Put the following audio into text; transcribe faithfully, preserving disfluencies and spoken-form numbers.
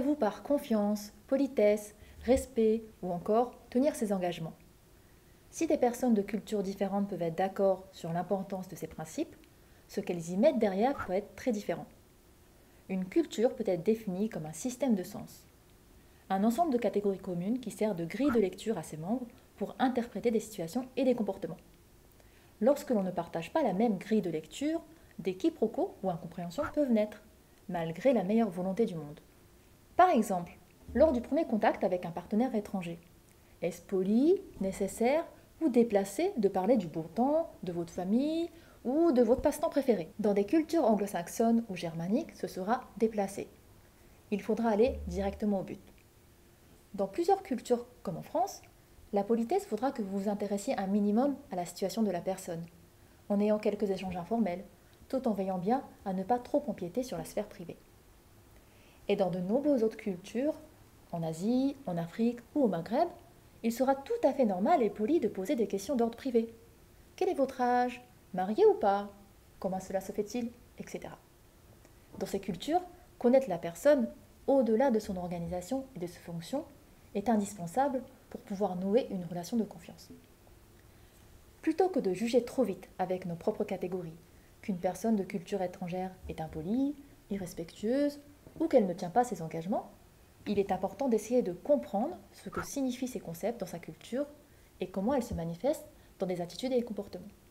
Qu'entendez-vous par confiance, politesse, respect ou encore tenir ses engagements? Si des personnes de cultures différentes peuvent être d'accord sur l'importance de ces principes, ce qu'elles y mettent derrière peut être très différent. Une culture peut être définie comme un système de sens, un ensemble de catégories communes qui sert de grille de lecture à ses membres pour interpréter des situations et des comportements. Lorsque l'on ne partage pas la même grille de lecture, des quiproquos ou incompréhensions peuvent naître, malgré la meilleure volonté du monde. Par exemple, lors du premier contact avec un partenaire étranger, est-ce poli, nécessaire ou déplacé de parler du beau temps, de votre famille ou de votre passe-temps préféré? Dans des cultures anglo-saxonnes ou germaniques, ce sera déplacé. Il faudra aller directement au but. Dans plusieurs cultures, comme en France, la politesse voudra que vous vous intéressiez un minimum à la situation de la personne, en ayant quelques échanges informels, tout en veillant bien à ne pas trop empiéter sur la sphère privée. Et dans de nombreuses autres cultures, en Asie, en Afrique ou au Maghreb, il sera tout à fait normal et poli de poser des questions d'ordre privé. Quel est votre âge? Marié ou pas? Comment cela se fait-il? Etc. Dans ces cultures, connaître la personne, au-delà de son organisation et de ses fonctions, est indispensable pour pouvoir nouer une relation de confiance. Plutôt que de juger trop vite avec nos propres catégories qu'une personne de culture étrangère est impolie, irrespectueuse ou qu'elle ne tient pas ses engagements, il est important d'essayer de comprendre ce que signifient ces concepts dans sa culture et comment elles se manifestent dans des attitudes et comportements.